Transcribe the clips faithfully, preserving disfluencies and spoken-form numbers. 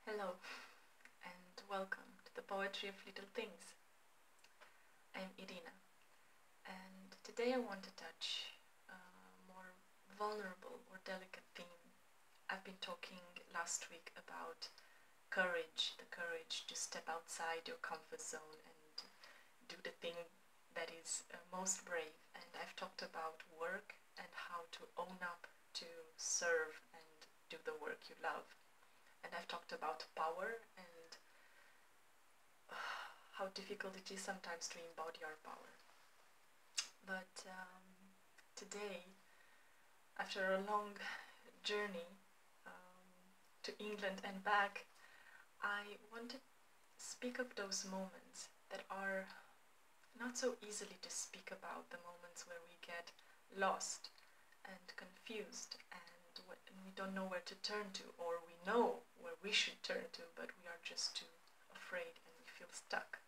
Hello, and welcome to the Poetry of Little Things. I'm Irina, and today I want to touch a more vulnerable or delicate theme. I've been talking last week about courage, the courage to step outside your comfort zone and do the thing that is uh, most brave. And I've talked about work and how to own up to serve and do the work you love. And I've talked about power and uh, how difficult it is sometimes to embody our power. But um, today, after a long journey um, to England and back, I want to speak of those moments that are not so easily to speak about, the moments where we get lost and confused and we don't know where to turn to, or we know where we should turn to, but we are just too afraid and we feel stuck.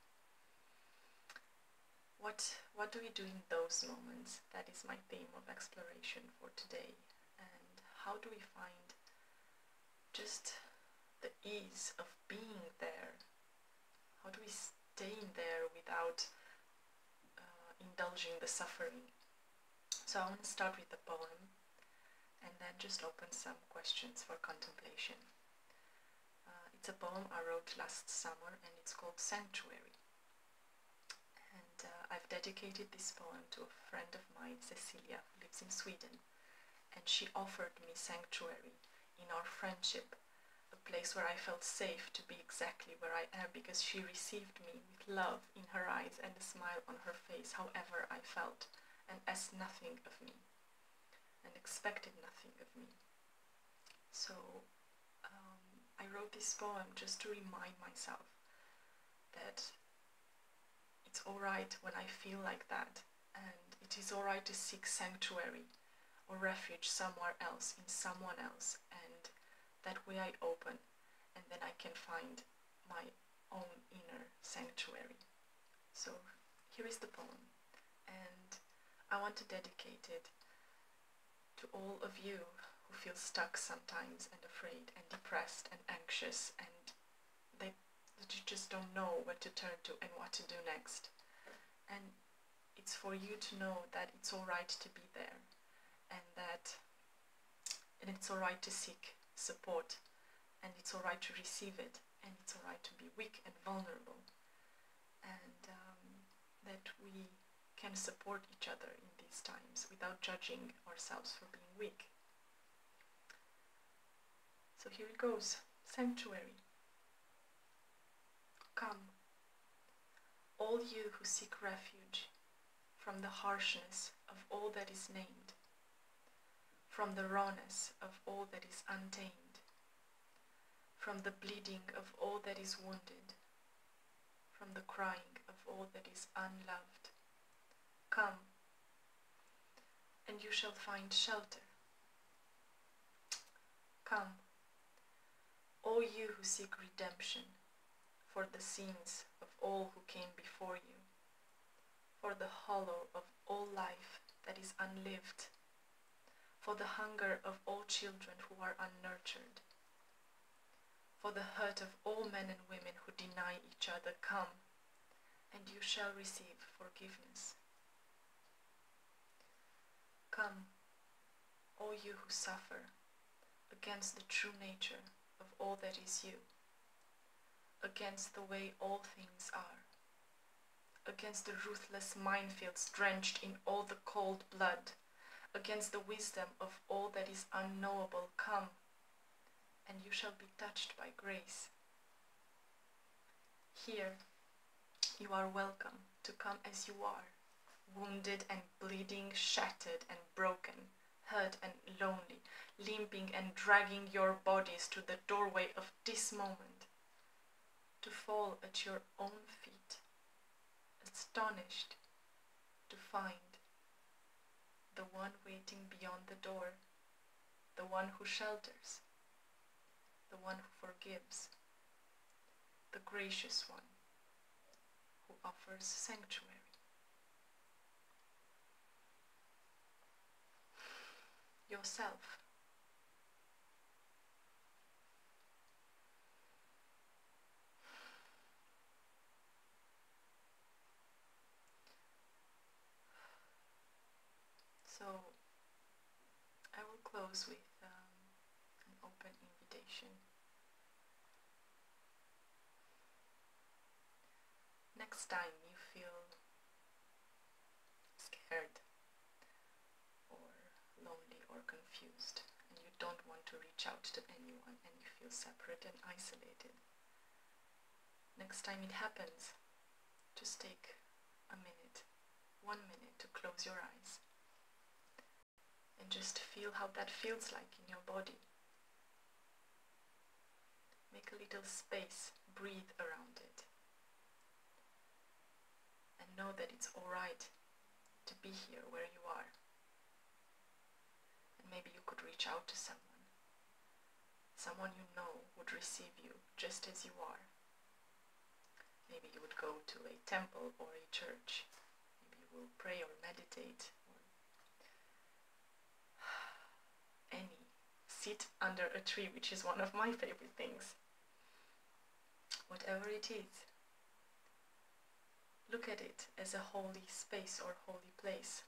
What, what do we do in those moments? That is my theme of exploration for today. And how do we find just the ease of being there? How do we stay in there without uh, indulging the suffering? So I want to start with the poem and then just open some questions for contemplation. Uh, it's a poem I wrote last summer and it's called Sanctuary. And uh, I've dedicated this poem to a friend of mine, Cecilia, who lives in Sweden. And she offered me sanctuary in our friendship, a place where I felt safe to be exactly where I am, because she received me with love in her eyes and a smile on her face, however I felt, and asked nothing of me and expected nothing of me. So um, I wrote this poem just to remind myself that it's alright when I feel like that, and it is alright to seek sanctuary or refuge somewhere else, in someone else, and that way I open and then I can find my own inner sanctuary. So here is the poem, and I want to dedicate it to all of you who feel stuck sometimes and afraid and depressed and anxious, and they, that you just don't know where to turn to and what to do next. And it's for you to know that it's alright to be there, and that and it's alright to seek support, and it's alright to receive it, and it's alright to be weak and vulnerable, and um, that we can support each other in these times without judging ourselves for being weak. So here it goes. Sanctuary. Come, all you who seek refuge from the harshness of all that is named, from the rawness of all that is untamed, from the bleeding of all that is wounded, from the crying of all that is unloved. Come, and you shall find shelter. Come, all you who seek redemption for the sins of all who came before you, for the hollow of all life that is unlived, for the hunger of all children who are unnurtured, for the hurt of all men and women who deny each other. Come, and you shall receive forgiveness. Come, all you who suffer against the true nature of all that is you, against the way all things are, against the ruthless minefields drenched in all the cold blood, against the wisdom of all that is unknowable. Come, and you shall be touched by grace. Here, you are welcome to come as you are, wounded and bleeding, shattered and broken, hurt and lonely, limping and dragging your bodies to the doorway of this moment, to fall at your own feet, astonished to find the one waiting beyond the door, the one who shelters, the one who forgives, the gracious one who offers sanctuary. Yourself. close with um, an open invitation. Next time you feel scared or lonely or confused and you don't want to reach out to anyone and you feel separate and isolated, next time it happens, just take a minute, one minute to close your eyes and just feel how that feels like in your body. Make a little space, breathe around it, and know that it's alright to be here where you are. And maybe you could reach out to someone, someone you know would receive you just as you are. Maybe you would go to a temple or a church. Maybe you will pray or meditate or any. Sit under a tree, which is one of my favorite things. Whatever it is, look at it as a holy space or holy place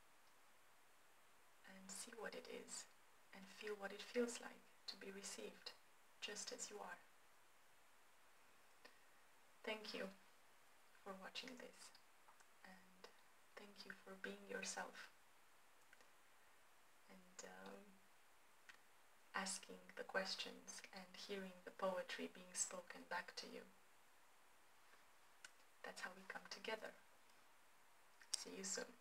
and see what it is and feel what it feels like to be received just as you are. Thank you for watching this, and thank you for being yourself and um, asking the questions and hearing the poetry being spoken back to you. That's how we come together. See you soon.